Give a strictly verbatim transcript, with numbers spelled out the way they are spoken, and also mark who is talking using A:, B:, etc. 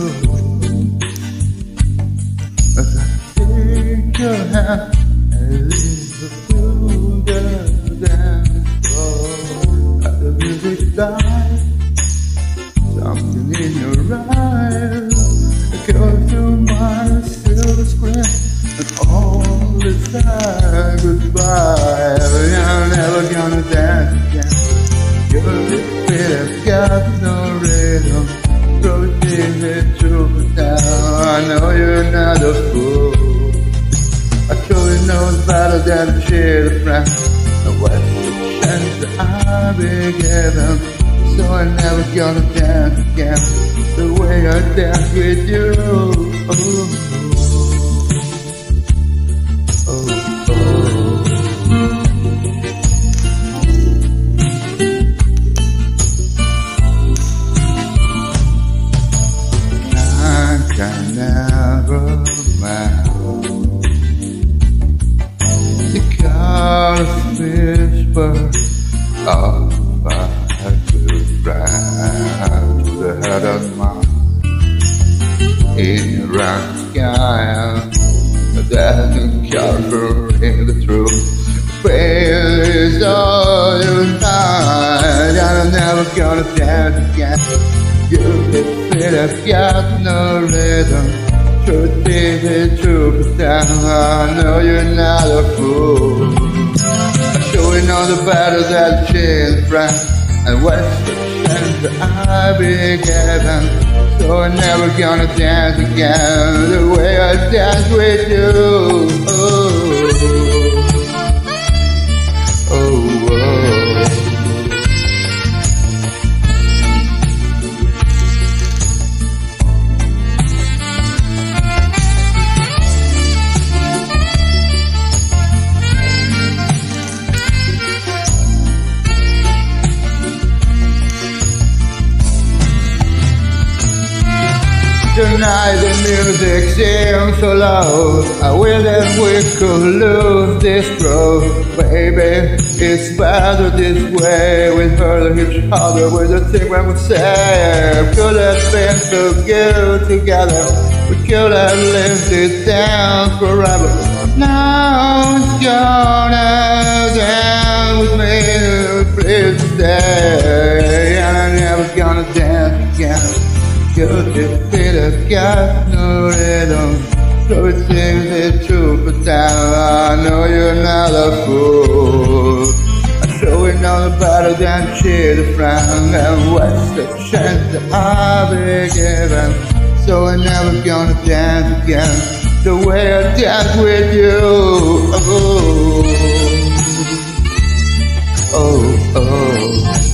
A: As I take your hand and lead you through the dance floor. As the music dies, something in your eyes goes through my silver screen, and all the time goodbye. I'm never gonna dance again. Your lips have got no rhythm. Throw it easy to the down. I know you're not a fool. I truly know it's better than to share the friend. And what's the chance that I'll be given? So I'm never gonna dance again the way I dance with you. Oh, oh, oh. I can never melt the colors whisper of my right to the head of mine in rock sky that can cover in the truth. Pain is all you find, and I'm never gonna dance again. You can feel I've got no rhythm. Truth is the truth, but I know you're not a fool. I sure know the battles that change friend. And what's the chance that I'll be given? So I'm never gonna dance again the way I dance with you. Oh, oh, oh. Tonight the music seems so loud. I wish that we could lose this growth. Baby, it's better this way. We hurt each other with the thing when we say could have been so good together. We could have lived it down forever. Now it's gonna dance with me. Please stay. And I'm never gonna dance again. Cause you feel I've got no rhythm. So it seems it's true, but I know you're not a fool. I sure we know better than cheer the friend. And what's the chance that I'll be given? So I'm never gonna dance again the way I dance with you. Oh, oh, oh.